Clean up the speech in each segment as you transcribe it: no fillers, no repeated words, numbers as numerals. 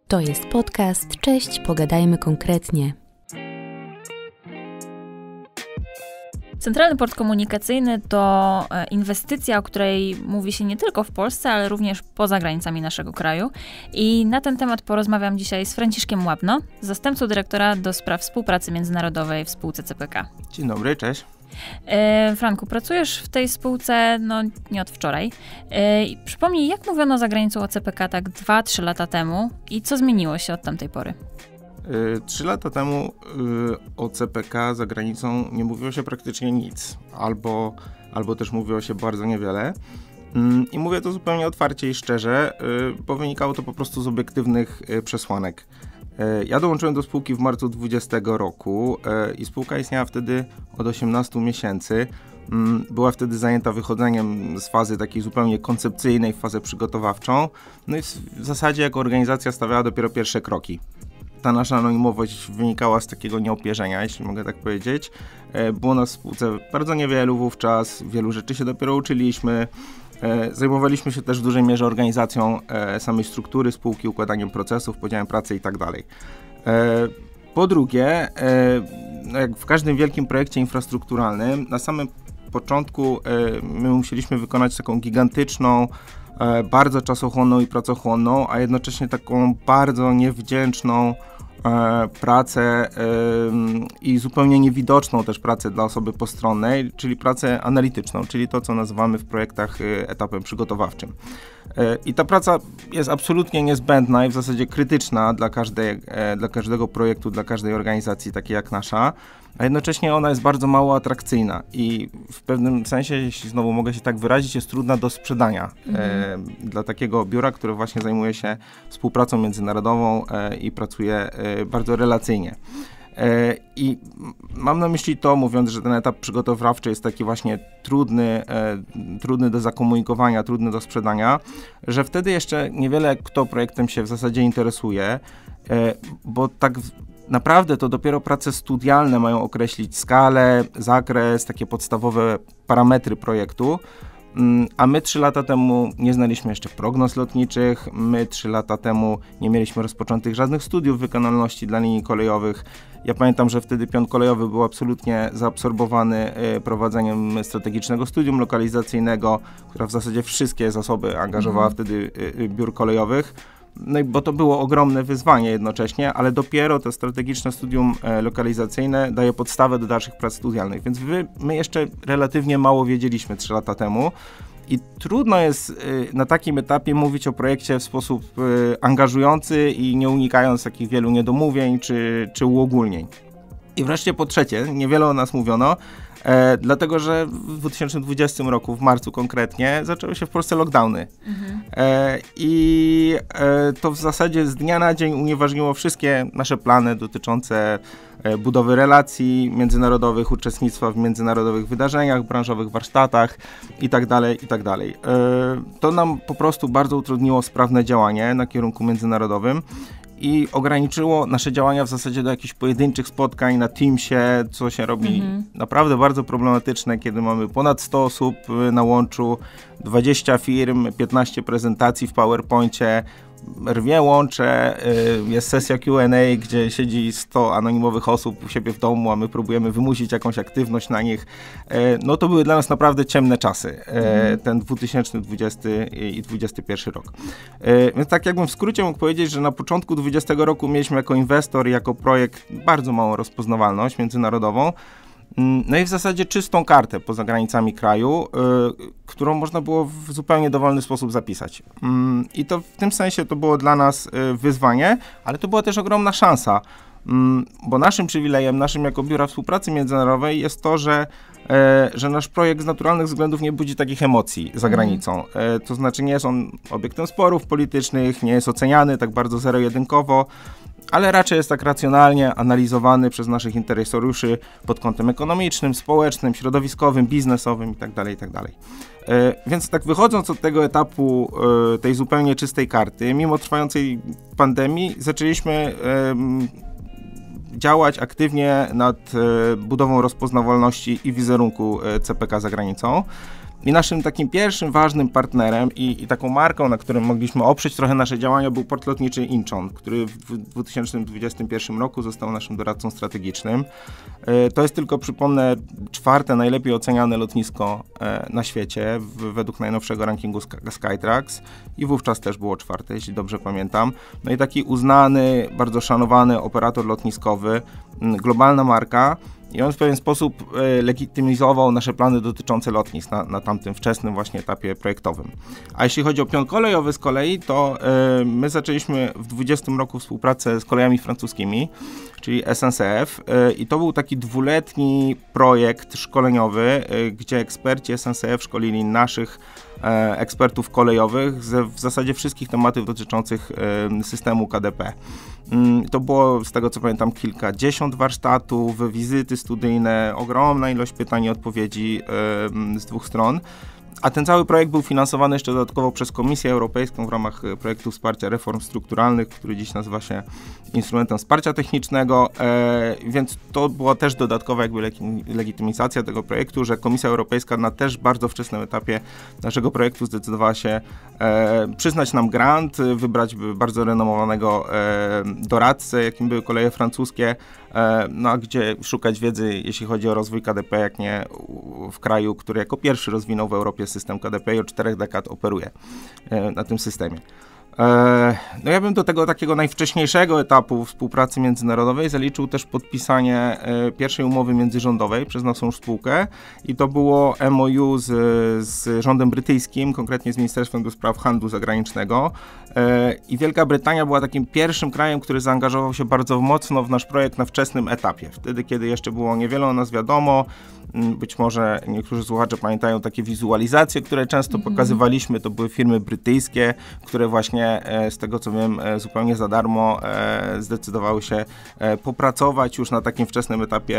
To jest podcast Cześć, pogadajmy konkretnie. Centralny Port Komunikacyjny to inwestycja, o której mówi się nie tylko w Polsce, ale również poza granicami naszego kraju. I na ten temat porozmawiam dzisiaj z Franciszkiem Łapno, zastępcą dyrektora do spraw współpracy międzynarodowej w spółce CPK. Dzień dobry, cześć. Franku, pracujesz w tej spółce nie od wczoraj. Przypomnij, jak mówiono za granicą o CPK tak 2-3 lata temu i co zmieniło się od tamtej pory? 3 lata temu o CPK za granicą nie mówiło się praktycznie nic, albo też mówiło się bardzo niewiele. I mówię to zupełnie otwarcie i szczerze, bo wynikało to po prostu z obiektywnych przesłanek. Ja dołączyłem do spółki w marcu 2020 roku i spółka istniała wtedy od 18 miesięcy. Była wtedy zajęta wychodzeniem z fazy takiej zupełnie koncepcyjnej w fazę przygotowawczą. No i w zasadzie jako organizacja stawiała dopiero pierwsze kroki. Ta nasza anonimowość wynikała z takiego nieopierzenia, jeśli mogę tak powiedzieć. Było nas w spółce bardzo niewielu wówczas, wielu rzeczy się dopiero uczyliśmy. Zajmowaliśmy się też w dużej mierze organizacją samej struktury spółki, układaniem procesów, podziałem pracy i tak dalej. Po drugie, jak w każdym wielkim projekcie infrastrukturalnym, na samym początku my musieliśmy wykonać taką gigantyczną, bardzo czasochłonną i pracochłonną, a jednocześnie taką bardzo niewdzięczną pracę i zupełnie niewidoczną też pracę dla osoby postronnej, czyli pracę analityczną, czyli to, co nazywamy w projektach etapem przygotowawczym. I ta praca jest absolutnie niezbędna i w zasadzie krytyczna dla każdego projektu, dla każdej organizacji, takiej jak nasza, a jednocześnie ona jest bardzo mało atrakcyjna i w pewnym sensie, jeśli znowu mogę się tak wyrazić, jest trudna do sprzedania dla takiego biura, które właśnie zajmuje się współpracą międzynarodową i pracuje bardzo relacyjnie. I mam na myśli to, mówiąc, że ten etap przygotowawczy jest taki właśnie trudny do zakomunikowania, trudny do sprzedania, że wtedy jeszcze niewiele kto projektem się w zasadzie interesuje, bo tak naprawdę to dopiero prace studialne mają określić skalę, zakres, takie podstawowe parametry projektu. A my 3 lata temu nie znaliśmy jeszcze prognoz lotniczych, my 3 lata temu nie mieliśmy rozpoczętych żadnych studiów wykonalności dla linii kolejowych. Ja pamiętam, że wtedy pion kolejowy był absolutnie zaabsorbowany prowadzeniem strategicznego studium lokalizacyjnego, która w zasadzie wszystkie zasoby angażowała wtedy biur kolejowych. No i bo to było ogromne wyzwanie jednocześnie, ale dopiero to strategiczne studium lokalizacyjne daje podstawę do dalszych prac studialnych, więc my jeszcze relatywnie mało wiedzieliśmy 3 lata temu i trudno jest na takim etapie mówić o projekcie w sposób angażujący i nie unikając takich wielu niedomówień czy uogólnień. I wreszcie po trzecie, niewiele o nas mówiono, dlatego że w 2020 roku, w marcu konkretnie, zaczęły się w Polsce lockdowny. I to w zasadzie z dnia na dzień unieważniło wszystkie nasze plany dotyczące budowy relacji międzynarodowych, uczestnictwa w międzynarodowych wydarzeniach, branżowych warsztatach itd. To nam po prostu bardzo utrudniło sprawne działanie na kierunku międzynarodowym i ograniczyło nasze działania w zasadzie do jakichś pojedynczych spotkań na Teamsie, co się robi naprawdę bardzo problematyczne, kiedy mamy ponad 100 osób na łączu, 20 firm, 15 prezentacji w PowerPoincie, rwie łącze, jest sesja Q&A, gdzie siedzi 100 anonimowych osób u siebie w domu, a my próbujemy wymusić jakąś aktywność na nich. No to były dla nas naprawdę ciemne czasy, ten 2020 i 2021 rok. Więc tak jakbym w skrócie mógł powiedzieć, że na początku 2020 roku mieliśmy jako inwestor i jako projekt bardzo małą rozpoznawalność międzynarodową. No i w zasadzie czystą kartę poza granicami kraju, którą można było w zupełnie dowolny sposób zapisać. I to w tym sensie to było dla nas wyzwanie, ale to była też ogromna szansa, bo naszym przywilejem, naszym jako biura współpracy międzynarodowej jest to, że nasz projekt z naturalnych względów nie budzi takich emocji za granicą. To znaczy nie jest on obiektem sporów politycznych, nie jest oceniany tak bardzo zero-jedynkowo, ale raczej jest tak racjonalnie analizowany przez naszych interesariuszy pod kątem ekonomicznym, społecznym, środowiskowym, biznesowym itd. Więc tak wychodząc od tego etapu tej zupełnie czystej karty, mimo trwającej pandemii, zaczęliśmy działać aktywnie nad budową rozpoznawalności i wizerunku CPK za granicą. I naszym takim pierwszym ważnym partnerem i taką marką, na którym mogliśmy oprzeć trochę nasze działania, był port lotniczy Incheon, który w 2021 roku został naszym doradcą strategicznym. To jest tylko, przypomnę, 4. najlepiej oceniane lotnisko na świecie według najnowszego rankingu Skytrax i wówczas też było 4, jeśli dobrze pamiętam. No i taki uznany, bardzo szanowany operator lotniskowy, globalna marka. I on w pewien sposób legitymizował nasze plany dotyczące lotnisk na tamtym wczesnym właśnie etapie projektowym. A jeśli chodzi o pion kolejowy z kolei, to my zaczęliśmy w 2020 roku współpracę z kolejami francuskimi, czyli SNCF, i to był taki 2-letni projekt szkoleniowy, gdzie eksperci SNCF szkolili naszych ekspertów kolejowych w zasadzie wszystkich tematów dotyczących systemu KDP. To było, z tego co pamiętam, kilkadziesiąt warsztatów, wizyty studyjne, ogromna ilość pytań i odpowiedzi z 2 stron. A ten cały projekt był finansowany jeszcze dodatkowo przez Komisję Europejską w ramach projektu wsparcia reform strukturalnych, który dziś nazywa się instrumentem wsparcia technicznego, więc to była też dodatkowa jakby legitymizacja tego projektu, że Komisja Europejska na też bardzo wczesnym etapie naszego projektu zdecydowała się przyznać nam grant, wybrać bardzo renomowanego doradcę, jakim były koleje francuskie, no a gdzie szukać wiedzy, jeśli chodzi o rozwój KDP, jak nie w kraju, który jako pierwszy rozwinął w Europie system KDP i od 4 dekad operuje na tym systemie. No ja bym do tego takiego najwcześniejszego etapu współpracy międzynarodowej zaliczył też podpisanie pierwszej umowy międzyrządowej przez naszą spółkę i to było MOU z rządem brytyjskim, konkretnie z Ministerstwem do Spraw Handlu Zagranicznego, i Wielka Brytania była takim pierwszym krajem, który zaangażował się bardzo mocno w nasz projekt na wczesnym etapie, wtedy kiedy jeszcze było niewiele o nas wiadomo. Być może niektórzy słuchacze pamiętają takie wizualizacje, które często pokazywaliśmy, to były firmy brytyjskie, które właśnie z tego co wiem zupełnie za darmo zdecydowały się popracować już na takim wczesnym etapie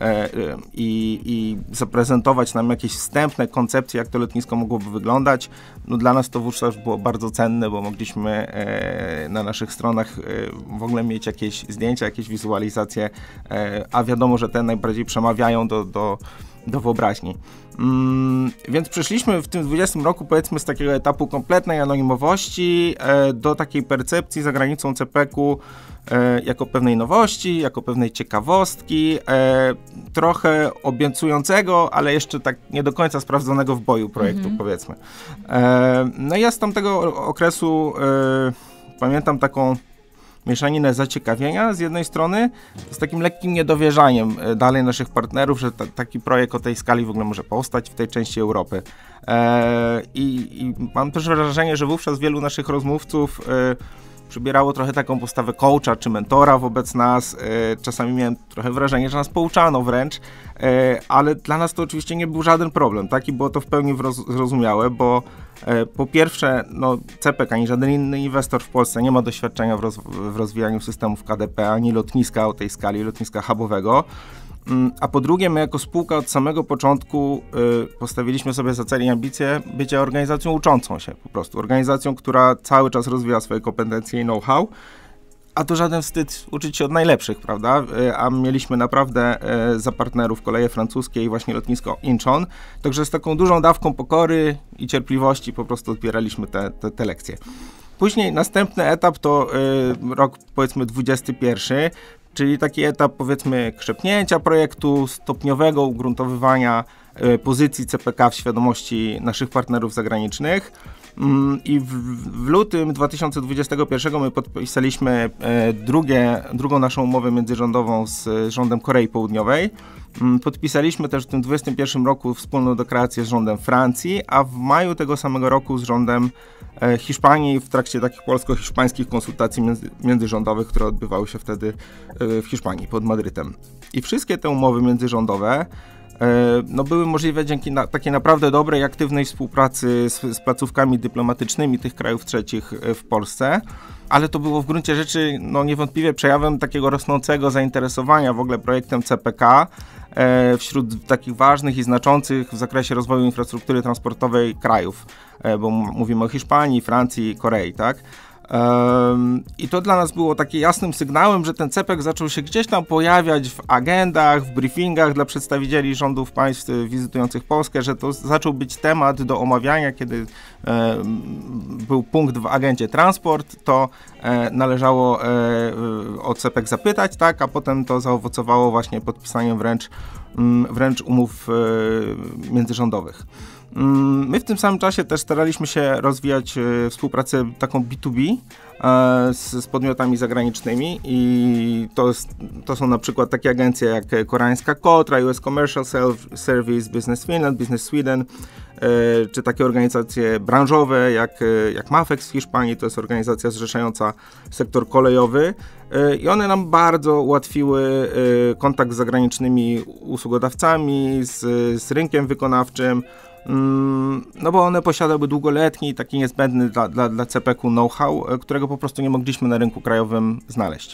i zaprezentować nam jakieś wstępne koncepcje, jak to lotnisko mogłoby wyglądać. No dla nas to wówczas było bardzo cenne, bo mogliśmy na naszych stronach w ogóle mieć jakieś zdjęcia, jakieś wizualizacje, a wiadomo, że te najbardziej przemawiają do wyobraźni. Więc przeszliśmy w tym 20 roku, powiedzmy, z takiego etapu kompletnej anonimowości do takiej percepcji za granicą CPK-u jako pewnej nowości, jako pewnej ciekawostki, trochę obiecującego, ale jeszcze tak nie do końca sprawdzonego w boju projektu, powiedzmy. No i ja z tamtego okresu pamiętam taką mieszaninę zaciekawienia z jednej strony, z takim lekkim niedowierzaniem dalej naszych partnerów, że taki projekt o tej skali w ogóle może powstać w tej części Europy. I mam też wrażenie, że wówczas wielu naszych rozmówców przybierało trochę taką postawę coacha czy mentora wobec nas. Czasami miałem trochę wrażenie, że nas pouczano wręcz, ale dla nas to oczywiście nie był żaden problem, tak? I było to w pełni zrozumiałe, bo po pierwsze, no, CPK ani żaden inny inwestor w Polsce nie ma doświadczenia w rozwijaniu systemów KDP, ani lotniska o tej skali, lotniska hubowego. A po drugie, my jako spółka od samego początku postawiliśmy sobie za cel i ambicje bycia organizacją uczącą się, po prostu organizacją, która cały czas rozwija swoje kompetencje i know-how, a to żaden wstyd uczyć się od najlepszych, prawda? A mieliśmy naprawdę za partnerów koleje francuskie i właśnie lotnisko Incheon, także z taką dużą dawką pokory i cierpliwości po prostu odbieraliśmy te lekcje. Później następny etap to rok, powiedzmy, 21, czyli taki etap, powiedzmy, krzepnięcia projektu, stopniowego ugruntowywania pozycji CPK w świadomości naszych partnerów zagranicznych. I w lutym 2021 my podpisaliśmy drugą naszą umowę międzyrządową z rządem Korei Południowej. Podpisaliśmy też w tym 2021 roku wspólną deklarację z rządem Francji, a w maju tego samego roku z rządem Hiszpanii w trakcie takich polsko-hiszpańskich konsultacji międzyrządowych, które odbywały się wtedy w Hiszpanii pod Madrytem. I wszystkie te umowy międzyrządowe no, były możliwe dzięki takiej naprawdę dobrej, aktywnej współpracy z placówkami dyplomatycznymi tych krajów trzecich w Polsce, ale to było w gruncie rzeczy no, niewątpliwie przejawem takiego rosnącego zainteresowania w ogóle projektem CPK wśród takich ważnych i znaczących w zakresie rozwoju infrastruktury transportowej krajów, bo mówimy o Hiszpanii, Francji, Korei, tak? I to dla nas było takim jasnym sygnałem, że ten CPEC zaczął się gdzieś tam pojawiać w agendach, w briefingach dla przedstawicieli rządów państw wizytujących Polskę, że to zaczął być temat do omawiania, kiedy był punkt w agendzie transport, to należało o CPEC zapytać, tak, a potem to zaowocowało właśnie podpisaniem wręcz umów międzyrządowych. My w tym samym czasie też staraliśmy się rozwijać współpracę taką B2B z podmiotami zagranicznymi i to są na przykład takie agencje jak koreańska Kotra, US Commercial Service, Business Finland, Business Sweden, czy takie organizacje branżowe jak MAFEX w Hiszpanii, to jest organizacja zrzeszająca sektor kolejowy i one nam bardzo ułatwiły kontakt z zagranicznymi usługodawcami, z rynkiem wykonawczym, no bo one posiadały długoletni i taki niezbędny dla CPEC-u know-how, którego po prostu nie mogliśmy na rynku krajowym znaleźć.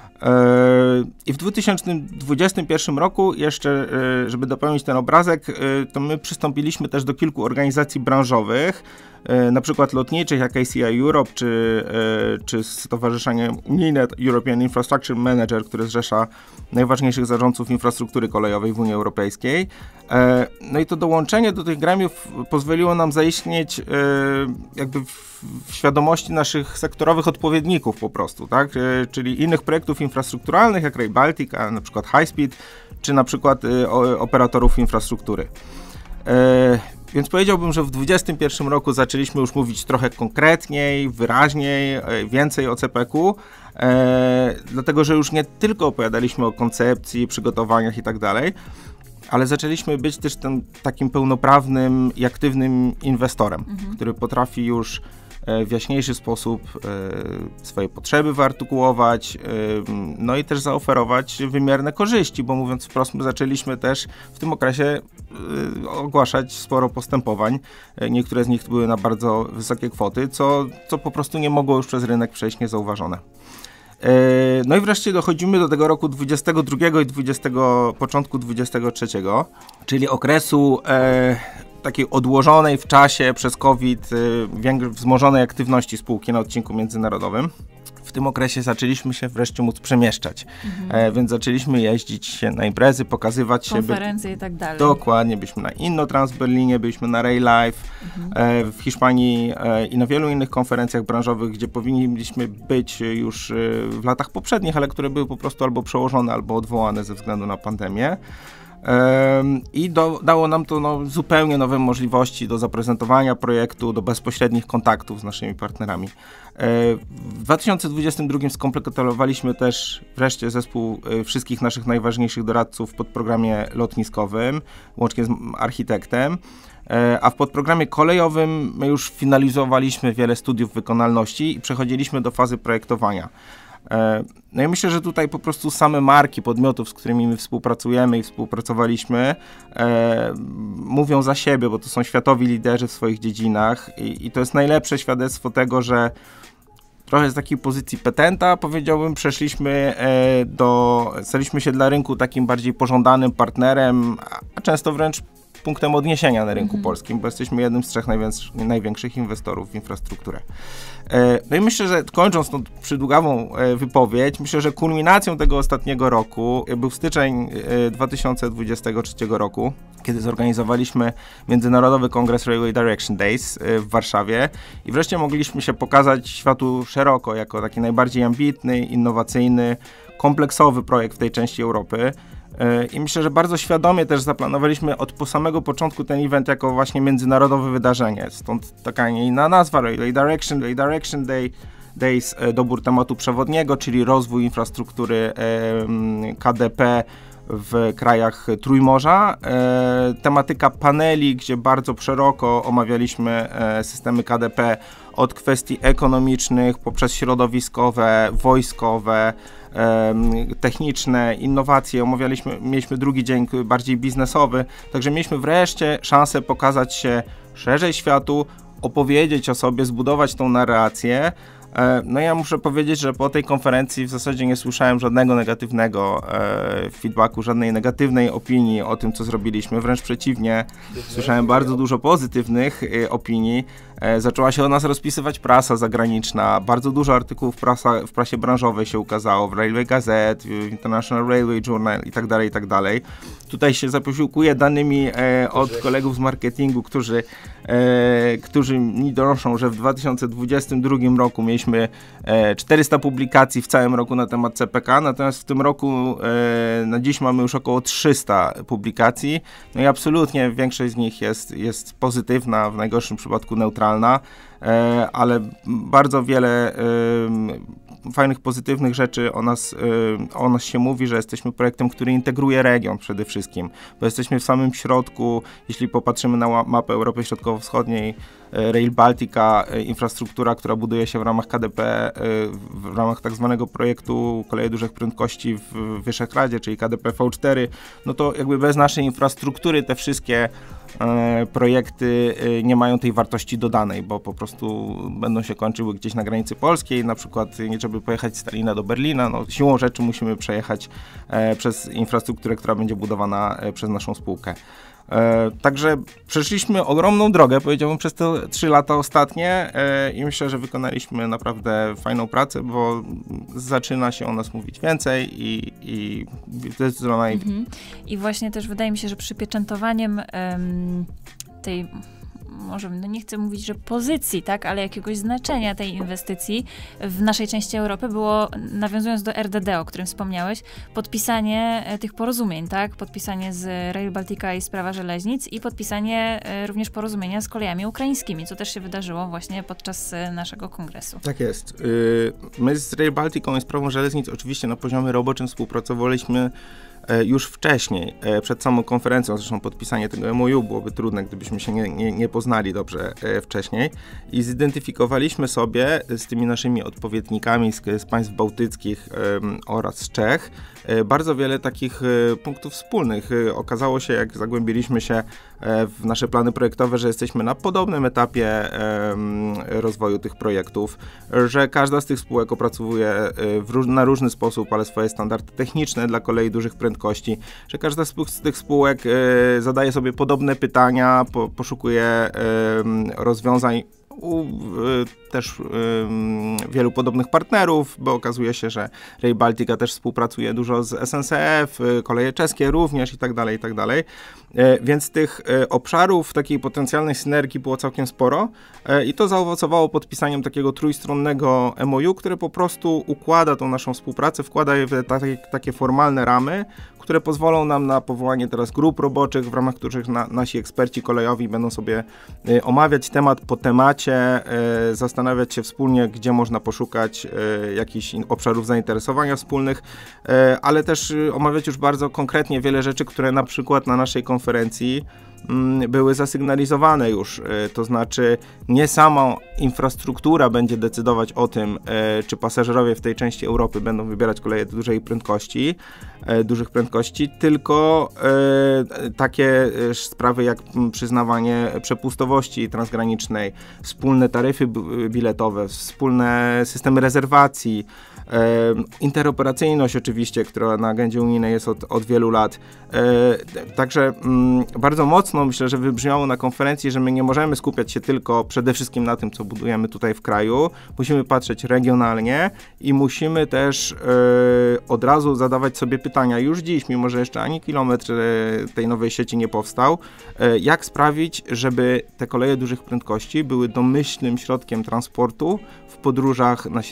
I w 2021 roku jeszcze, żeby dopełnić ten obrazek, to my przystąpiliśmy też do kilku organizacji branżowych, na przykład lotniczych jak ACI Europe, czy Stowarzyszenie Unijne European Infrastructure Manager, które zrzesza najważniejszych zarządców infrastruktury kolejowej w Unii Europejskiej. No i to dołączenie do tych gremiów pozwoliło nam zaistnieć jakby w świadomości naszych sektorowych odpowiedników po prostu, tak? Czyli innych projektów infrastrukturalnych jak Rail Baltica, na przykład High Speed, czy na przykład operatorów infrastruktury. Więc powiedziałbym, że w 2021 roku zaczęliśmy już mówić trochę konkretniej, wyraźniej, więcej o CPEC-u, dlatego że już nie tylko opowiadaliśmy o koncepcji, przygotowaniach i tak dalej, ale zaczęliśmy być też takim pełnoprawnym i aktywnym inwestorem, który potrafi już w jaśniejszy sposób swoje potrzeby wyartykułować, no i też zaoferować wymierne korzyści, bo mówiąc wprost, my zaczęliśmy też w tym okresie ogłaszać sporo postępowań. Niektóre z nich były na bardzo wysokie kwoty, co po prostu nie mogło już przez rynek przejść niezauważone. No i wreszcie dochodzimy do tego roku 22 i początku 23, czyli okresu takiej odłożonej w czasie przez COVID wzmożonej aktywności spółki na odcinku międzynarodowym. W tym okresie zaczęliśmy się wreszcie móc przemieszczać, więc zaczęliśmy jeździć się na imprezy, pokazywać się. Konferencje i tak dalej. Dokładnie, byliśmy na InnoTrans w Berlinie, byliśmy na Rail Life w Hiszpanii i na wielu innych konferencjach branżowych, gdzie powinniśmy być już w latach poprzednich, ale które były po prostu albo przełożone, albo odwołane ze względu na pandemię. I dało nam to zupełnie nowe możliwości do zaprezentowania projektu, do bezpośrednich kontaktów z naszymi partnerami. W 2022 skompletowaliśmy też wreszcie zespół wszystkich naszych najważniejszych doradców w podprogramie lotniskowym, łącznie z architektem, a w podprogramie kolejowym my już finalizowaliśmy wiele studiów wykonalności i przechodziliśmy do fazy projektowania. No i myślę, że tutaj po prostu same marki podmiotów, z którymi my współpracujemy i współpracowaliśmy, mówią za siebie, bo to są światowi liderzy w swoich dziedzinach i to jest najlepsze świadectwo tego, że trochę z takiej pozycji petenta, powiedziałbym, staliśmy się dla rynku takim bardziej pożądanym partnerem, a często wręcz punktem odniesienia na rynku polskim, bo jesteśmy jednym z 3 największych inwestorów w infrastrukturę. No i myślę, że kończąc tą przydługawą wypowiedź, myślę, że kulminacją tego ostatniego roku był styczeń 2023 roku, kiedy zorganizowaliśmy Międzynarodowy Kongres Railway Direction Days w Warszawie i wreszcie mogliśmy się pokazać światu szeroko jako taki najbardziej ambitny, innowacyjny, kompleksowy projekt w tej części Europy. I myślę, że bardzo świadomie też zaplanowaliśmy od samego początku ten event jako właśnie międzynarodowe wydarzenie. Stąd taka inna nazwa, Railway Direction Days, dobór tematu przewodniego, czyli rozwój infrastruktury KDP w krajach Trójmorza. Tematyka paneli, gdzie bardzo szeroko omawialiśmy systemy KDP od kwestii ekonomicznych poprzez środowiskowe, wojskowe, techniczne, innowacje. Mieliśmy drugi dzień bardziej biznesowy, także mieliśmy wreszcie szansę pokazać się szerzej światu, opowiedzieć o sobie, zbudować tą narrację. No ja muszę powiedzieć, że po tej konferencji w zasadzie nie słyszałem żadnego negatywnego feedbacku, żadnej negatywnej opinii o tym, co zrobiliśmy. Wręcz przeciwnie, słyszałem bardzo dużo pozytywnych opinii. Zaczęła się o nas rozpisywać prasa zagraniczna, bardzo dużo artykułów w prasie branżowej się ukazało, w Railway Gazette, w International Railway Journal i tak dalej. Tutaj się zaposiłkuję danymi od kolegów z marketingu, którzy mi donoszą, że w 2022 roku mieliśmy 400 publikacji w całym roku na temat CPK, natomiast w tym roku na dziś mamy już około 300 publikacji, no i absolutnie większość z nich jest pozytywna, w najgorszym przypadku neutralna, ale bardzo wiele fajnych, pozytywnych rzeczy o nas się mówi, że jesteśmy projektem, który integruje region przede wszystkim, bo jesteśmy w samym środku, jeśli popatrzymy na mapę Europy Środkowo-Wschodniej, Rail Baltica, infrastruktura, która buduje się w ramach KDP, w ramach tak zwanego projektu Koleje Dużych Prędkości w Wyszehradzkie, czyli KDP V4, no to jakby bez naszej infrastruktury te wszystkie projekty nie mają tej wartości dodanej, bo po prostu będą się kończyły gdzieś na granicy polskiej, na przykład żeby pojechać z Tallina do Berlina, no siłą rzeczy musimy przejechać przez infrastrukturę, która będzie budowana przez naszą spółkę. Także przeszliśmy ogromną drogę, powiedziałbym, przez te 3 lata ostatnie i myślę, że wykonaliśmy naprawdę fajną pracę, bo zaczyna się o nas mówić więcej i zdecydowanie... I właśnie też wydaje mi się, że przypieczętowaniem tej, może nie chcę mówić, że pozycji, tak, ale jakiegoś znaczenia tej inwestycji w naszej części Europy było, nawiązując do RDD, o którym wspomniałeś, podpisanie tych porozumień, tak, podpisanie z Rail Baltica i Sprawa Żeleznic i podpisanie również porozumienia z kolejami ukraińskimi, co też się wydarzyło właśnie podczas naszego kongresu. Tak jest. My z Rail Balticą i Sprawą Żeleznic oczywiście na poziomie roboczym współpracowaliśmy już wcześniej, przed samą konferencją, zresztą podpisanie tego MOU byłoby trudne, gdybyśmy się nie poznali dobrze wcześniej i zidentyfikowaliśmy sobie z tymi naszymi odpowiednikami z państw bałtyckich oraz z Czech bardzo wiele takich punktów wspólnych. Okazało się, jak zagłębiliśmy się w nasze plany projektowe, że jesteśmy na podobnym etapie rozwoju tych projektów, że każda z tych spółek opracowuje na różny sposób, ale swoje standardy techniczne dla kolei dużych prędkości, że każda z tych spółek zadaje sobie podobne pytania, poszukuje rozwiązań też wielu podobnych partnerów, bo okazuje się, że Rail Baltica też współpracuje dużo z SNCF, koleje czeskie również i tak dalej. Więc tych obszarów takiej potencjalnej synergii było całkiem sporo i to zaowocowało podpisaniem takiego trójstronnego MOU, które po prostu układa tą naszą współpracę, wkłada je w takie formalne ramy, które pozwolą nam na powołanie teraz grup roboczych, w ramach których nasi eksperci kolejowi będą sobie omawiać temat po temacie, zastanawiać się wspólnie, gdzie można poszukać jakichś obszarów zainteresowania wspólnych, ale też omawiać już bardzo konkretnie wiele rzeczy, które na przykład na naszej konferencji były zasygnalizowane już, to znaczy nie sama infrastruktura będzie decydować o tym, czy pasażerowie w tej części Europy będą wybierać koleje dużych prędkości, tylko takie sprawy jak przyznawanie przepustowości transgranicznej, wspólne taryfy biletowe, wspólne systemy rezerwacji, interoperacyjność oczywiście, która na agendzie unijnej jest od wielu lat. Także bardzo mocno myślę, że wybrzmiało na konferencji, że my nie możemy skupiać się tylko przede wszystkim na tym, co budujemy tutaj w kraju. Musimy patrzeć regionalnie i musimy też od razu zadawać sobie pytania już dziś, mimo że jeszcze ani kilometr tej nowej sieci nie powstał, jak sprawić, żeby te koleje dużych prędkości były domyślnym środkiem transportu w podróżach na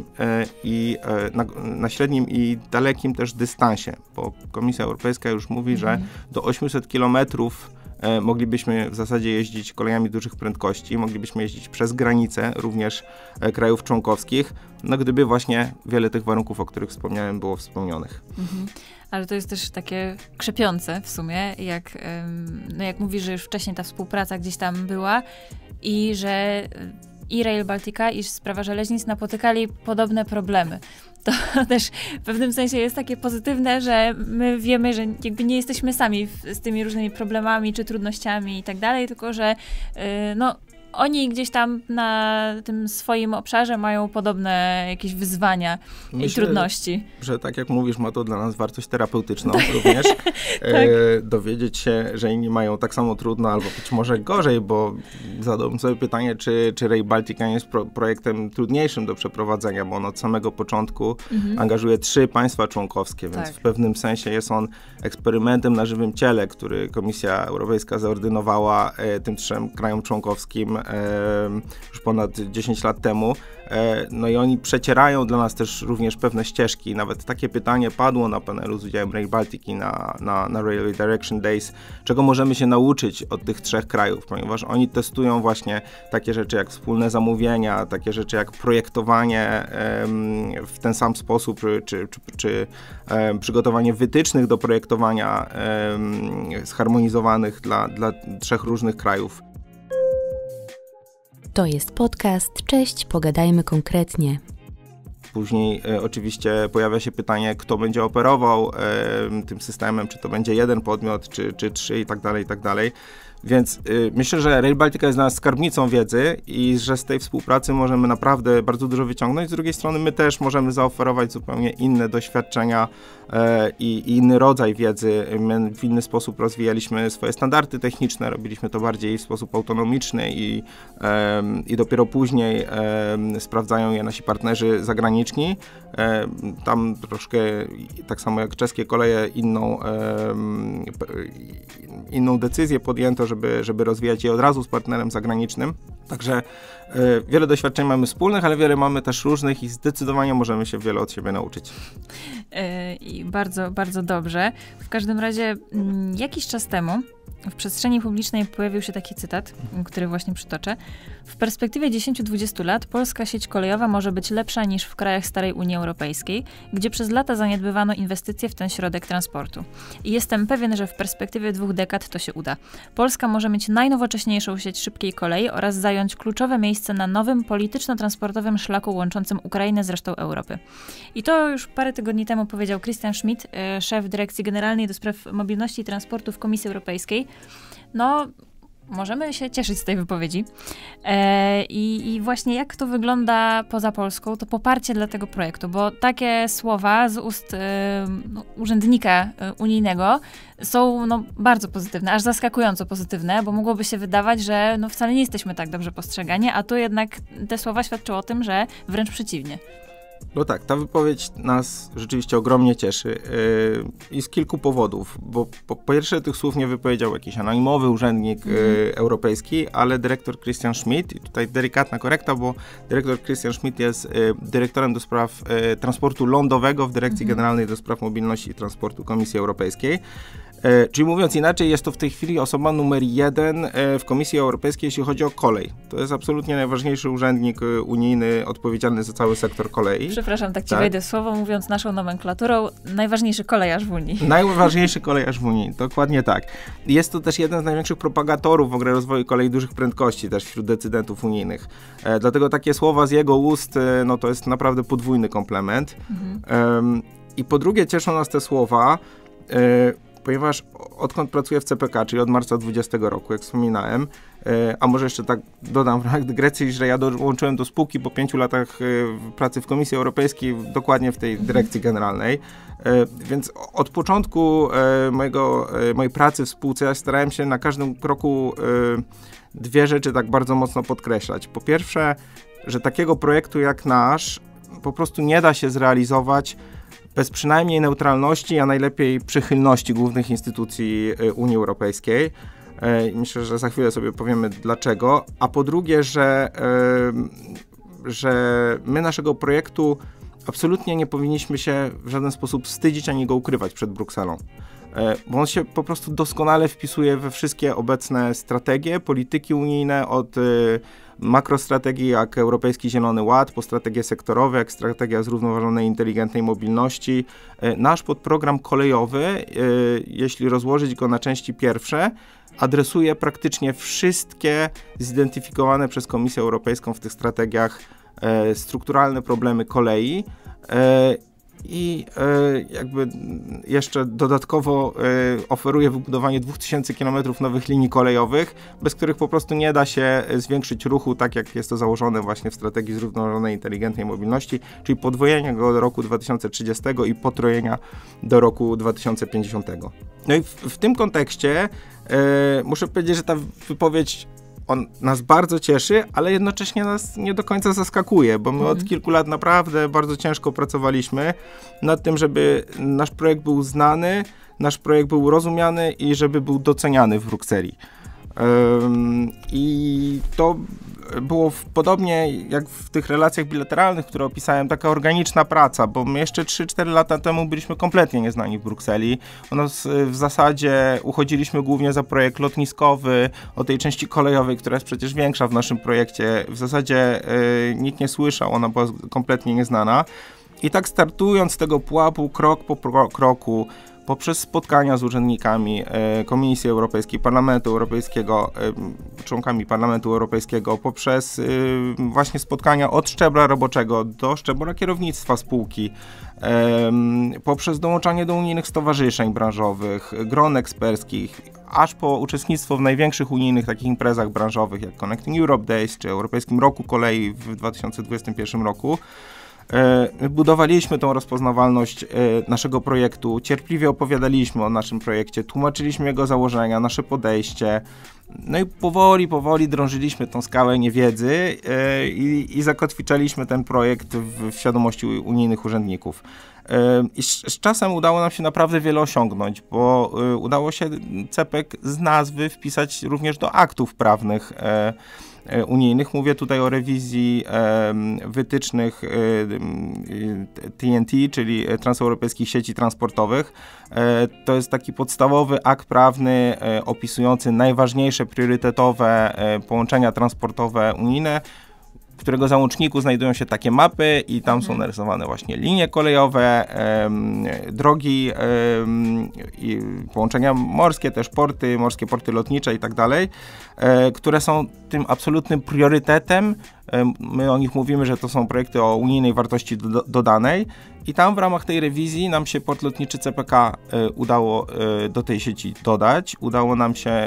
średnim i dalekim też dystansie, bo Komisja Europejska już mówi, że do 800 kilometrów moglibyśmy w zasadzie jeździć kolejami dużych prędkości, moglibyśmy jeździć przez granice również krajów członkowskich, no gdyby właśnie wiele tych warunków, o których wspomniałem, było spełnionych. Ale to jest też takie krzepiące w sumie, jak mówisz, że już wcześniej ta współpraca gdzieś tam była i że i Rail Baltica, i Sprawa Żeleznic napotykali podobne problemy. To też w pewnym sensie jest takie pozytywne, że my wiemy, że jakby nie jesteśmy sami z tymi różnymi problemami czy trudnościami i tak dalej, tylko że oni gdzieś tam na tym swoim obszarze mają podobne jakieś wyzwania i trudności. Że tak jak mówisz, ma to dla nas wartość terapeutyczną również. Tak. Dowiedzieć się, że inni mają tak samo trudno, albo być może gorzej, bo zadałbym sobie pytanie, czy Rail Baltica jest projektem trudniejszym do przeprowadzenia, bo on od samego początku angażuje 3 państwa członkowskie, więc w pewnym sensie jest on eksperymentem na żywym ciele, który Komisja Europejska zaordynowała tym 3 krajom członkowskim już ponad 10 lat temu. No i oni przecierają dla nas też również pewne ścieżki. Nawet takie pytanie padło na panelu z udziałem Rail Baltiki na Railway Direction Days, czego możemy się nauczyć od tych 3 krajów, ponieważ oni testują właśnie takie rzeczy jak wspólne zamówienia, takie rzeczy jak projektowanie w ten sam sposób, czy przygotowanie wytycznych do projektowania zharmonizowanych dla 3 różnych krajów. To jest podcast Cześć, pogadajmy konkretnie. Później oczywiście pojawia się pytanie, kto będzie operował tym systemem, czy to będzie jeden podmiot, czy 3 i tak dalej. Więc myślę, że Rail Baltica jest dla nas skarbnicą wiedzy i że z tej współpracy możemy naprawdę bardzo dużo wyciągnąć. Z drugiej strony my też możemy zaoferować zupełnie inne doświadczenia i inny rodzaj wiedzy. My w inny sposób rozwijaliśmy swoje standardy techniczne, robiliśmy to bardziej w sposób autonomiczny i dopiero później sprawdzają je nasi partnerzy zagraniczni. Tam troszkę, tak samo jak czeskie koleje, inną decyzję podjęto, żeby rozwijać je od razu z partnerem zagranicznym. Także wiele doświadczeń mamy wspólnych, ale wiele mamy też różnych i zdecydowanie możemy się wiele od siebie nauczyć. I bardzo, bardzo dobrze. W każdym razie jakiś czas temu w przestrzeni publicznej pojawił się taki cytat, który właśnie przytoczę. W perspektywie 10-20 lat polska sieć kolejowa może być lepsza niż w krajach starej Unii Europejskiej, gdzie przez lata zaniedbywano inwestycje w ten środek transportu. I jestem pewien, że w perspektywie 2 dekad to się uda. Polska może mieć najnowocześniejszą sieć szybkiej kolei oraz zająć kluczowe miejsce na nowym polityczno-transportowym szlaku łączącym Ukrainę z resztą Europy. I to już parę tygodni temu powiedział Christian Schmidt, szef Dyrekcji Generalnej do Spraw Mobilności i Transportu w Komisji Europejskiej. No, możemy się cieszyć z tej wypowiedzi. I właśnie jak to wygląda poza Polską, to poparcie dla tego projektu, bo takie słowa z ust urzędnika unijnego są bardzo pozytywne, aż zaskakująco pozytywne, bo mogłoby się wydawać, że wcale nie jesteśmy tak dobrze postrzegani, a tu jednak te słowa świadczą o tym, że wręcz przeciwnie. No tak, ta wypowiedź nas rzeczywiście ogromnie cieszy i z kilku powodów, bo po pierwsze tych słów nie wypowiedział jakiś anonimowy urzędnik europejski, ale dyrektor Christian Schmidt, i tutaj delikatna korekta, bo dyrektor Christian Schmidt jest dyrektorem do spraw transportu lądowego w Dyrekcji Generalnej do Spraw Mobilności i Transportu Komisji Europejskiej. Czyli mówiąc inaczej, jest to w tej chwili osoba numer 1 w Komisji Europejskiej, jeśli chodzi o kolej. To jest absolutnie najważniejszy urzędnik unijny odpowiedzialny za cały sektor kolei. Przepraszam, tak ci wejdę w słowo, mówiąc naszą nomenklaturą, najważniejszy kolejarz w Unii. Najważniejszy kolejarz w Unii, dokładnie tak. Jest to też jeden z największych propagatorów w ogóle rozwoju kolei dużych prędkości też wśród decydentów unijnych. Dlatego takie słowa z jego ust, to jest naprawdę podwójny komplement. I po drugie cieszą nas te słowa, ponieważ odkąd pracuję w CPK, czyli od marca 2020 roku, jak wspominałem, a może jeszcze tak dodam w ramach dygresji, że ja dołączyłem do spółki po 5 latach pracy w Komisji Europejskiej, dokładnie w tej dyrekcji generalnej, więc od początku mojej pracy w spółce ja starałem się na każdym kroku 2 rzeczy tak bardzo mocno podkreślać. Po pierwsze, że takiego projektu jak nasz po prostu nie da się zrealizować bez przynajmniej neutralności, a najlepiej przychylności głównych instytucji Unii Europejskiej. Myślę, że za chwilę sobie powiemy dlaczego. A po drugie, że my naszego projektu absolutnie nie powinniśmy się w żaden sposób wstydzić ani go ukrywać przed Brukselą. Bo on się po prostu doskonale wpisuje we wszystkie obecne strategie, polityki unijne, od makrostrategii jak Europejski Zielony Ład, po strategie sektorowe, jak strategia zrównoważonej, inteligentnej mobilności. Nasz podprogram kolejowy, jeśli rozłożyć go na części pierwsze, adresuje praktycznie wszystkie zidentyfikowane przez Komisję Europejską w tych strategiach strukturalne problemy kolei. i jakby jeszcze dodatkowo oferuje wybudowanie 2000 km nowych linii kolejowych, bez których po prostu nie da się zwiększyć ruchu, tak jak jest to założone właśnie w strategii zrównoważonej, inteligentnej mobilności, czyli podwojenia go do roku 2030 i potrojenia do roku 2050. No i w tym kontekście muszę powiedzieć, że ta wypowiedź nas bardzo cieszy, ale jednocześnie nas nie do końca zaskakuje, bo my od kilku lat naprawdę bardzo ciężko pracowaliśmy nad tym, żeby nasz projekt był znany, nasz projekt był rozumiany i żeby był doceniany w Brukseli. I to było podobnie jak w tych relacjach bilateralnych, które opisałem, taka organiczna praca, bo my jeszcze 3-4 lata temu byliśmy kompletnie nieznani w Brukseli. U nas w zasadzie uchodziliśmy głównie za projekt lotniskowy, o tej części kolejowej, która jest przecież większa w naszym projekcie. W zasadzie nikt nie słyszał, ona była kompletnie nieznana. I tak startując z tego pułapu krok po kroku, poprzez spotkania z urzędnikami Komisji Europejskiej, Parlamentu Europejskiego, członkami Parlamentu Europejskiego, poprzez właśnie spotkania od szczebla roboczego do szczebla kierownictwa spółki, poprzez dołączanie do unijnych stowarzyszeń branżowych, gron eksperckich, aż po uczestnictwo w największych unijnych takich imprezach branżowych jak Connecting Europe Days czy Europejskim Roku Kolei w 2021 roku. Budowaliśmy tą rozpoznawalność naszego projektu, cierpliwie opowiadaliśmy o naszym projekcie, tłumaczyliśmy jego założenia, nasze podejście, no i powoli drążyliśmy tą skałę niewiedzy i zakotwiczaliśmy ten projekt w świadomości unijnych urzędników. I z czasem udało nam się naprawdę wiele osiągnąć, bo udało się CPK z nazwy wpisać również do aktów prawnych unijnych. Mówię tutaj o rewizji wytycznych TEN-T, czyli Transeuropejskich Sieci Transportowych. To jest taki podstawowy akt prawny opisujący najważniejsze priorytetowe połączenia transportowe unijne, w którego załączniku znajdują się takie mapy i tam są narysowane właśnie linie kolejowe, drogi, połączenia morskie, też porty, morskie porty lotnicze i tak dalej, które są tym absolutnym priorytetem. My o nich mówimy, że to są projekty o unijnej wartości dodanej i tam w ramach tej rewizji nam się port lotniczy CPK udało do tej sieci dodać. Udało nam się,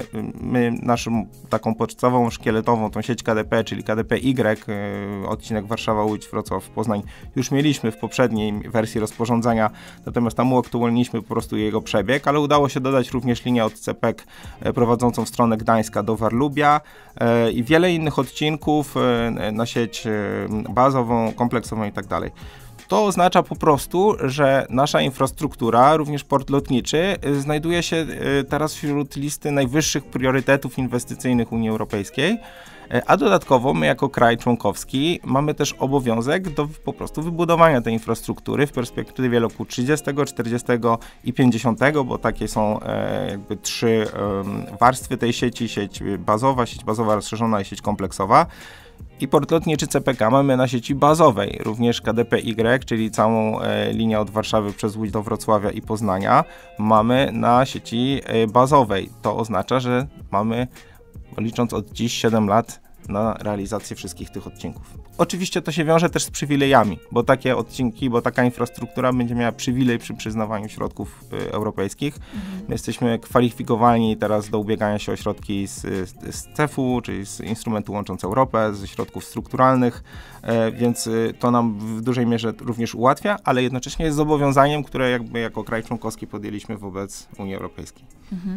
naszą taką podstawową, szkieletową, tą sieć KDP, czyli KDP-Y, odcinek Warszawa, Łódź, Wrocław, Poznań, już mieliśmy w poprzedniej wersji rozporządzenia, natomiast tam uaktualniliśmy po prostu jego przebieg, ale udało się dodać również linię od CPK prowadzącą w stronę Gdańska do Warlubia i wiele innych odcinków na sieć bazową, kompleksową i tak dalej. To oznacza po prostu, że nasza infrastruktura, również port lotniczy, znajduje się teraz wśród listy najwyższych priorytetów inwestycyjnych Unii Europejskiej, a dodatkowo my jako kraj członkowski mamy też obowiązek do po prostu wybudowania tej infrastruktury w perspektywie roku 30, 40 i 50, bo takie są jakby trzy warstwy tej sieci, sieć bazowa rozszerzona i sieć kompleksowa. I port lotniczy CPK mamy na sieci bazowej, również KDP-Y, czyli całą linię od Warszawy przez Łódź do Wrocławia i Poznania, mamy na sieci bazowej. To oznacza, że mamy, licząc od dziś, 7 lat na realizację wszystkich tych odcinków. Oczywiście to się wiąże też z przywilejami, bo takie odcinki, bo taka infrastruktura będzie miała przywilej przy przyznawaniu środków europejskich. My jesteśmy kwalifikowani teraz do ubiegania się o środki z CEF-u, czyli z Instrumentu Łącząc Europę, ze środków strukturalnych, więc to nam w dużej mierze również ułatwia, ale jednocześnie jest zobowiązaniem, które jakby jako kraj członkowski podjęliśmy wobec Unii Europejskiej.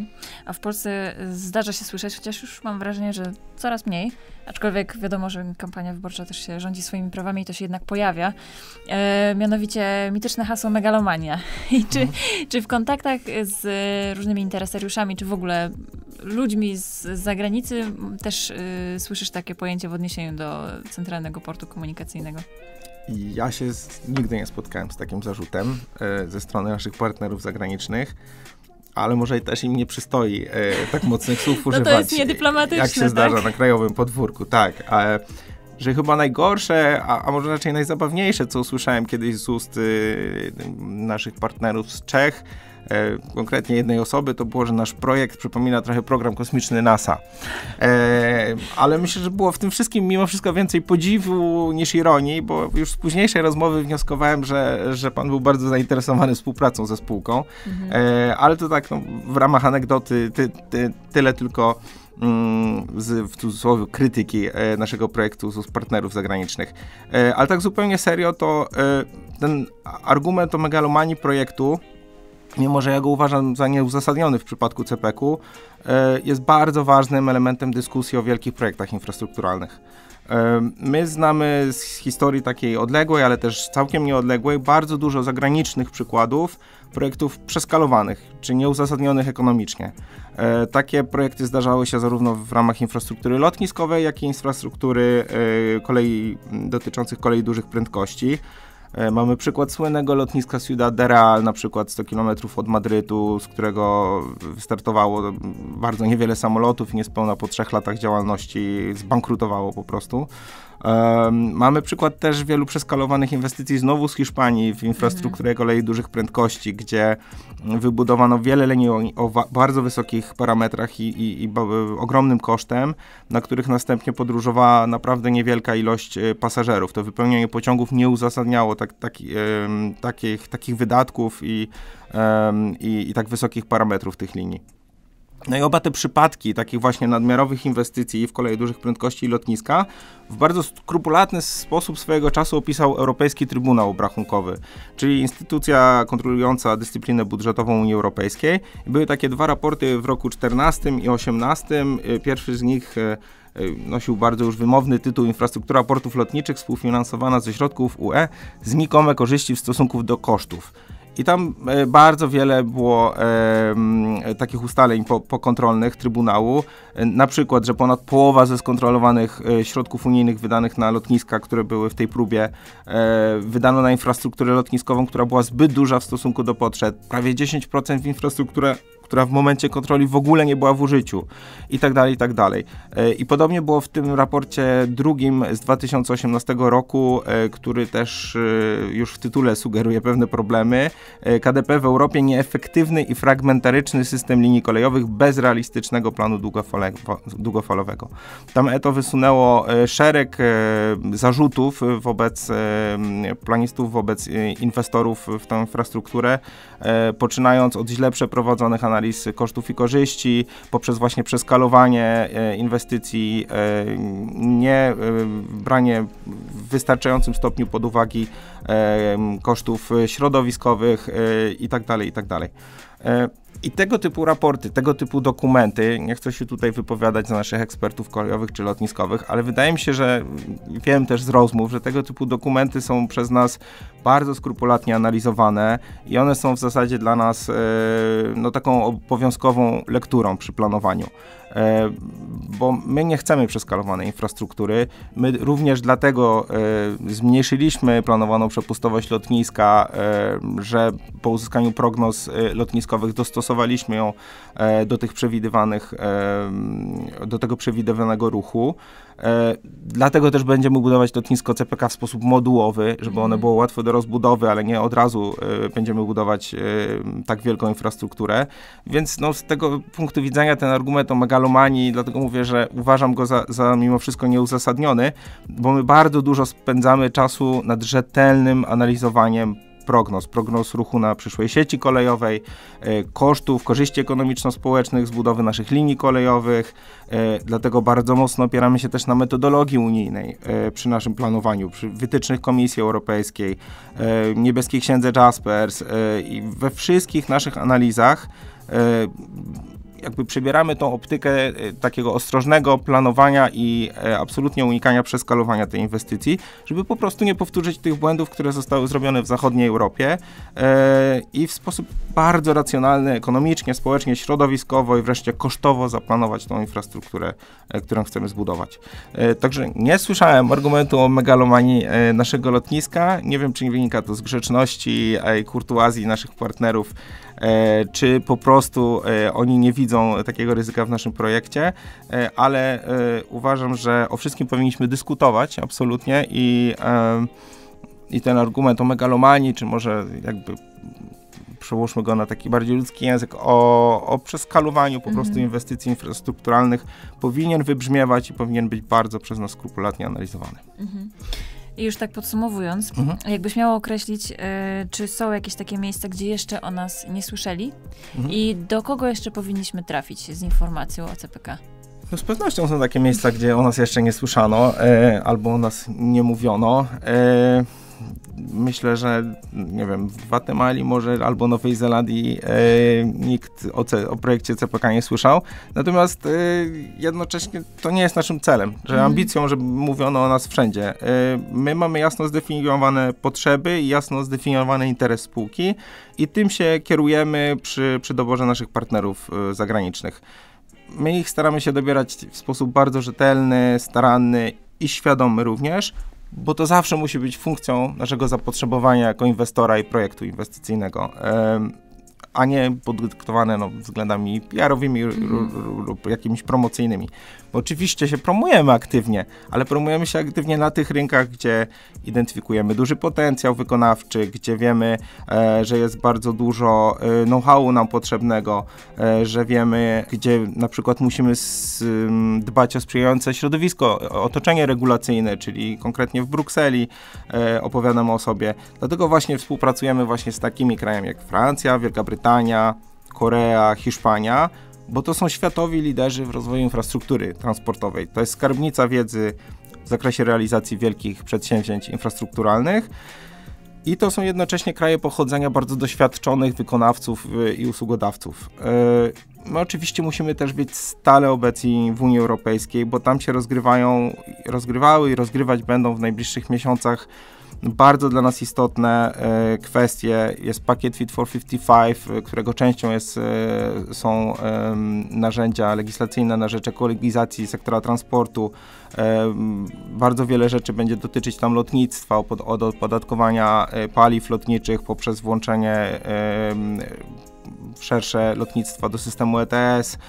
A w Polsce zdarza się słyszeć, chociaż już mam wrażenie, że coraz mniej, aczkolwiek wiadomo, że kampania wyborcza też się rządzi swoimi prawami i to się jednak pojawia. Mianowicie mityczne hasło megalomania. I czy w kontaktach z różnymi interesariuszami, czy w ogóle ludźmi z zagranicy też słyszysz takie pojęcie w odniesieniu do Centralnego Portu Komunikacyjnego? Ja się nigdy nie spotkałem z takim zarzutem ze strony naszych partnerów zagranicznych. Ale może też im nie przystoi tak mocnych słów używać. No to jest niedyplomatyczne, jak się zdarza na krajowym podwórku, tak. Że chyba najgorsze, a może raczej najzabawniejsze, co usłyszałem kiedyś z ust naszych partnerów z Czech, konkretnie jednej osoby, to było, że nasz projekt przypomina trochę program kosmiczny NASA. Ale myślę, że było w tym wszystkim mimo wszystko więcej podziwu niż ironii, bo już z późniejszej rozmowy wnioskowałem, że pan był bardzo zainteresowany współpracą ze spółką. Ale to tak, no, w ramach anegdoty tyle tylko w cudzysłowie krytyki naszego projektu z partnerów zagranicznych. Ale tak zupełnie serio, to ten argument o megalomanii projektu, mimo że ja go uważam za nieuzasadniony w przypadku CPK-u, jest bardzo ważnym elementem dyskusji o wielkich projektach infrastrukturalnych. My znamy z historii takiej odległej, ale też całkiem nieodległej, bardzo dużo zagranicznych przykładów projektów przeskalowanych, czy nieuzasadnionych ekonomicznie. Takie projekty zdarzały się zarówno w ramach infrastruktury lotniskowej, jak i infrastruktury kolei, dotyczących kolei dużych prędkości. Mamy przykład słynnego lotniska Ciudad del Real, na przykład 100 km od Madrytu, z którego wystartowało bardzo niewiele samolotów i niespełna po 3 latach działalności zbankrutowało po prostu. Mamy przykład też wielu przeskalowanych inwestycji znowu z Hiszpanii w infrastrukturę kolei dużych prędkości, gdzie wybudowano wiele linii o bardzo wysokich parametrach i ogromnym kosztem, na których następnie podróżowała naprawdę niewielka ilość pasażerów. To wypełnienie pociągów nie uzasadniało takich wydatków i tak wysokich parametrów tych linii. No i oba te przypadki takich właśnie nadmiarowych inwestycji w kolei dużych prędkości i lotniska w bardzo skrupulatny sposób swojego czasu opisał Europejski Trybunał Obrachunkowy, czyli instytucja kontrolująca dyscyplinę budżetową Unii Europejskiej. Były takie 2 raporty w roku 2014 i 2018. Pierwszy z nich nosił bardzo już wymowny tytuł Infrastruktura portów lotniczych współfinansowana ze środków UE, znikome korzyści w stosunku do kosztów. I tam bardzo wiele było takich ustaleń pokontrolnych Trybunału. Na przykład, że ponad połowa ze skontrolowanych środków unijnych wydanych na lotniska, które były w tej próbie, wydano na infrastrukturę lotniskową, która była zbyt duża w stosunku do potrzeb. Prawie 10% w infrastrukturę, która w momencie kontroli w ogóle nie była w użyciu i tak dalej, i tak dalej. I podobnie było w tym raporcie drugim z 2018 roku, który też już w tytule sugeruje pewne problemy. KDP w Europie nieefektywny i fragmentaryczny system linii kolejowych bez realistycznego planu długofalowego. Tam ETO wysunęło szereg zarzutów wobec planistów, wobec inwestorów w tę infrastrukturę, poczynając od źle przeprowadzonych analiz kosztów i korzyści, poprzez właśnie przeskalowanie inwestycji, nie branie w wystarczającym stopniu pod uwagę kosztów środowiskowych i tak dalej, i tak dalej. I tego typu raporty, tego typu dokumenty, nie chcę się tutaj wypowiadać za naszych ekspertów kolejowych czy lotniskowych, ale wydaje mi się, że wiem też z rozmów, że tego typu dokumenty są przez nas bardzo skrupulatnie analizowane i one są w zasadzie dla nas taką obowiązkową lekturą przy planowaniu. Bo my nie chcemy przeskalowanej infrastruktury. My również dlatego zmniejszyliśmy planowaną przepustowość lotniska, że po uzyskaniu prognoz lotniskowych dostosowaliśmy ją do tego przewidywanego ruchu. Dlatego też będziemy budować lotnisko CPK w sposób modułowy, żeby one było łatwe do rozbudowy, ale nie od razu będziemy budować tak wielką infrastrukturę. Więc z tego punktu widzenia ten argument o megalomanii, dlatego mówię, że uważam go za mimo wszystko nieuzasadniony, bo my bardzo dużo spędzamy czasu nad rzetelnym analizowaniem prognoz ruchu na przyszłej sieci kolejowej, kosztów, korzyści ekonomiczno-społecznych z budowy naszych linii kolejowych. Dlatego bardzo mocno opieramy się też na metodologii unijnej przy naszym planowaniu, przy wytycznych Komisji Europejskiej, niebieskiej księdze Jaspers i we wszystkich naszych analizach jakby przebieramy tą optykę takiego ostrożnego planowania i absolutnie unikania przeskalowania tej inwestycji, żeby po prostu nie powtórzyć tych błędów, które zostały zrobione w zachodniej Europie i w sposób bardzo racjonalny, ekonomicznie, społecznie, środowiskowo i wreszcie kosztowo zaplanować tą infrastrukturę, którą chcemy zbudować. Także nie słyszałem argumentu o megalomanii naszego lotniska. Nie wiem, czy nie wynika to z grzeczności i kurtuazji naszych partnerów, czy po prostu oni nie widzą takiego ryzyka w naszym projekcie, ale uważam, że o wszystkim powinniśmy dyskutować absolutnie i ten argument o megalomanii, czy może jakby przełóżmy go na taki bardziej ludzki język, o przeskalowaniu po prostu inwestycji infrastrukturalnych powinien wybrzmiewać i powinien być bardzo przez nas skrupulatnie analizowany. I już tak podsumowując, jakbyś miała określić, czy są jakieś takie miejsca, gdzie jeszcze o nas nie słyszeli i do kogo jeszcze powinniśmy trafić z informacją o CPK? No z pewnością są takie miejsca, gdzie o nas jeszcze nie słyszano, albo o nas nie mówiono. Myślę, że nie wiem, w Gwatemali może albo Nowej Zelandii nikt o projekcie CPK nie słyszał. Natomiast jednocześnie to nie jest naszym celem, że ambicją, żeby mówiono o nas wszędzie. My mamy jasno zdefiniowane potrzeby i jasno zdefiniowany interes spółki i tym się kierujemy przy doborze naszych partnerów zagranicznych. My ich staramy się dobierać w sposób bardzo rzetelny, staranny i świadomy również, bo to zawsze musi być funkcją naszego zapotrzebowania jako inwestora i projektu inwestycyjnego, a nie podyktowane względami PR-owymi lub jakimiś promocyjnymi. Bo oczywiście się promujemy aktywnie, ale promujemy się aktywnie na tych rynkach, gdzie identyfikujemy duży potencjał wykonawczy, gdzie wiemy, że jest bardzo dużo know-howu nam potrzebnego, że wiemy, gdzie na przykład musimy dbać o sprzyjające środowisko, otoczenie regulacyjne, czyli konkretnie w Brukseli opowiadamy o sobie. Dlatego właśnie współpracujemy właśnie z takimi krajami jak Francja, Wielka Brytania, Korea, Hiszpania, bo to są światowi liderzy w rozwoju infrastruktury transportowej. To jest skarbnica wiedzy w zakresie realizacji wielkich przedsięwzięć infrastrukturalnych i to są jednocześnie kraje pochodzenia bardzo doświadczonych wykonawców i usługodawców. My oczywiście musimy też być stale obecni w Unii Europejskiej, bo tam się rozgrywały i rozgrywać będą w najbliższych miesiącach bardzo dla nas istotne kwestie. Jest pakiet Fit for 55, którego częścią są narzędzia legislacyjne na rzecz ekologizacji sektora transportu. Bardzo wiele rzeczy będzie dotyczyć tam lotnictwa, od opodatkowania paliw lotniczych poprzez włączenie szersze lotnictwa do systemu ETS.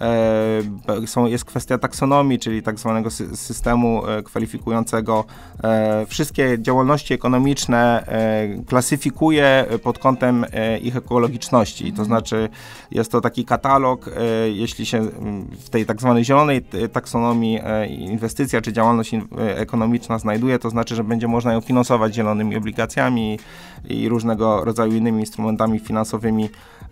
Jest kwestia taksonomii, czyli tak zwanego systemu kwalifikującego wszystkie działalności ekonomiczne, klasyfikuje pod kątem ich ekologiczności. To znaczy jest to taki katalog, jeśli się w tej tak zwanej zielonej taksonomii inwestycja czy działalność ekonomiczna znajduje, to znaczy, że będzie można ją finansować zielonymi obligacjami i różnego rodzaju innymi instrumentami finansowymi,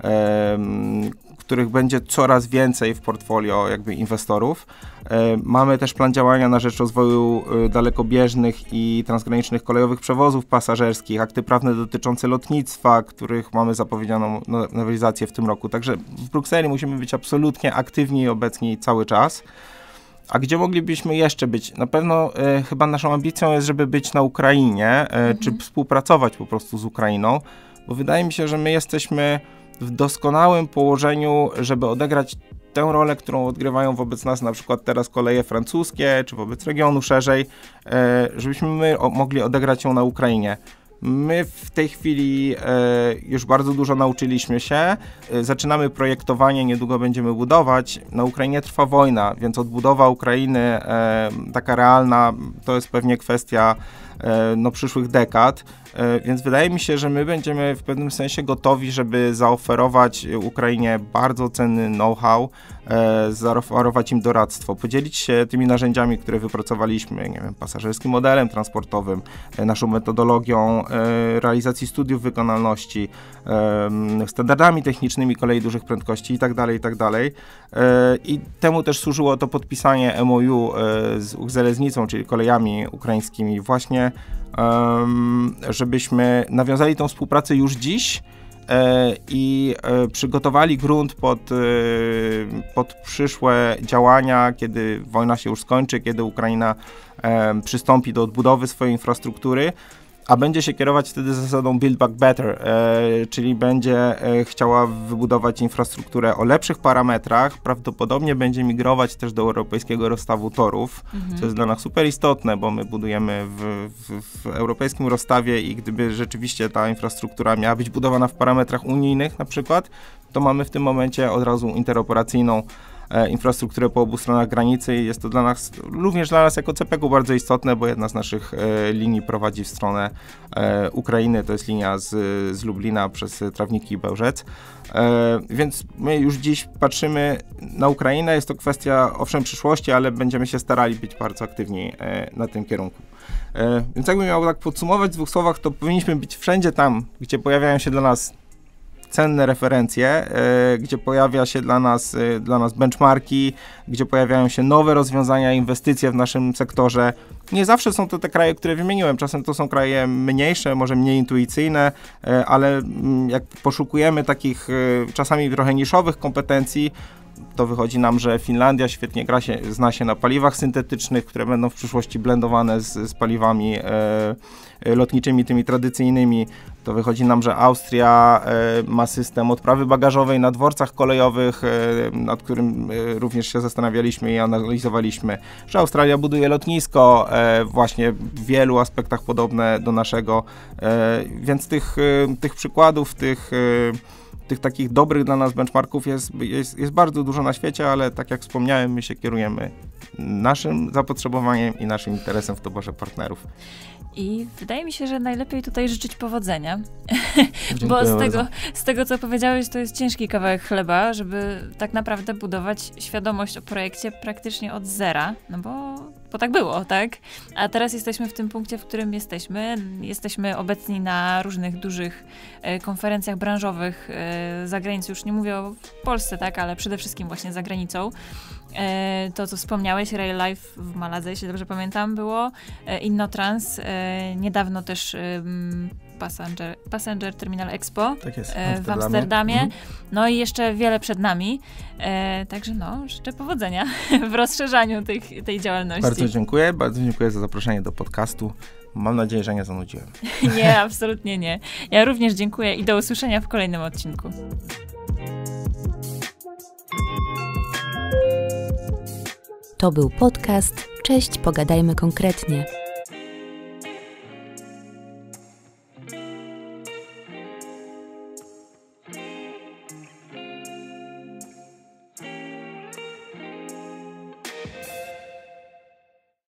których będzie coraz więcej w portfolio jakby inwestorów. Mamy też plan działania na rzecz rozwoju dalekobieżnych i transgranicznych kolejowych przewozów pasażerskich, akty prawne dotyczące lotnictwa, których mamy zapowiedzianą nowelizację w tym roku. Także w Brukseli musimy być absolutnie aktywni i obecni cały czas. A gdzie moglibyśmy jeszcze być? Na pewno chyba naszą ambicją jest, żeby być na Ukrainie, czy współpracować po prostu z Ukrainą, bo wydaje mi się, że my jesteśmy w doskonałym położeniu, żeby odegrać tę rolę, którą odgrywają wobec nas na przykład teraz koleje francuskie, czy wobec regionu szerzej, żebyśmy my mogli odegrać ją na Ukrainie. My w tej chwili już bardzo dużo nauczyliśmy się, zaczynamy projektowanie, niedługo będziemy budować. Na Ukrainie trwa wojna, więc odbudowa Ukrainy taka realna to jest pewnie kwestia przyszłych dekad, więc wydaje mi się, że my będziemy w pewnym sensie gotowi, żeby zaoferować Ukrainie bardzo cenny know-how, zaoferować im doradztwo, podzielić się tymi narzędziami, które wypracowaliśmy, nie wiem, pasażerskim modelem transportowym, naszą metodologią realizacji studiów wykonalności, standardami technicznymi kolei dużych prędkości itd., itd. I temu też służyło to podpisanie MOU z Ukzeleznicą, czyli kolejami ukraińskimi właśnie, żebyśmy nawiązali tą współpracę już dziś i przygotowali grunt pod przyszłe działania, kiedy wojna się już skończy, kiedy Ukraina przystąpi do odbudowy swojej infrastruktury, a będzie się kierować wtedy zasadą Build Back Better, czyli będzie chciała wybudować infrastrukturę o lepszych parametrach, prawdopodobnie będzie migrować też do europejskiego rozstawu torów, co jest dla nas super istotne, bo my budujemy w europejskim rozstawie i gdyby rzeczywiście ta infrastruktura miała być budowana w parametrach unijnych na przykład, to mamy w tym momencie od razu interoperacyjną infrastrukturę po obu stronach granicy i jest to również dla nas jako CPK bardzo istotne, bo jedna z naszych linii prowadzi w stronę Ukrainy, to jest linia z Lublina przez Trawniki i Bełżec. Więc my już dziś patrzymy na Ukrainę, jest to kwestia owszem przyszłości, ale będziemy się starali być bardzo aktywni na tym kierunku. Więc jakbym miał tak podsumować w 2 słowach, to powinniśmy być wszędzie tam, gdzie pojawiają się dla nas cenne referencje, gdzie pojawia się dla nas benchmarki, gdzie pojawiają się nowe rozwiązania, inwestycje w naszym sektorze. Nie zawsze są to te kraje, które wymieniłem, czasem to są kraje mniejsze, może mniej intuicyjne, ale jak poszukujemy takich czasami trochę niszowych kompetencji, to wychodzi nam, że Finlandia świetnie zna się na paliwach syntetycznych, które będą w przyszłości blendowane z paliwami lotniczymi, tymi tradycyjnymi. To wychodzi nam, że Austria ma system odprawy bagażowej na dworcach kolejowych, nad którym również się zastanawialiśmy i analizowaliśmy, że Australia buduje lotnisko właśnie w wielu aspektach podobne do naszego, więc tych przykładów, tych takich dobrych dla nas benchmarków jest bardzo dużo na świecie, ale tak jak wspomniałem, my się kierujemy naszym zapotrzebowaniem i naszym interesem w doborze partnerów. I wydaje mi się, że najlepiej tutaj życzyć powodzenia, Dziękuję bo z tego, co powiedziałeś, to jest ciężki kawałek chleba, żeby tak naprawdę budować świadomość o projekcie praktycznie od zera, no bo tak było, tak? A teraz jesteśmy w tym punkcie, w którym jesteśmy. Jesteśmy obecni na różnych dużych konferencjach branżowych za granicą. Już nie mówię o Polsce, tak? Ale przede wszystkim właśnie za granicą. To, co wspomniałeś, Rail Life w Maladze, jeśli dobrze pamiętam, było. Innotrans, niedawno też Passenger Terminal Expo tak jest, w Amsterdamie. No i jeszcze wiele przed nami. Także życzę powodzenia w rozszerzaniu tej działalności. Bardzo dziękuję za zaproszenie do podcastu. Mam nadzieję, że nie zanudziłem. Nie, absolutnie nie. Ja również dziękuję i do usłyszenia w kolejnym odcinku. To był podcast Cześć, pogadajmy konkretnie.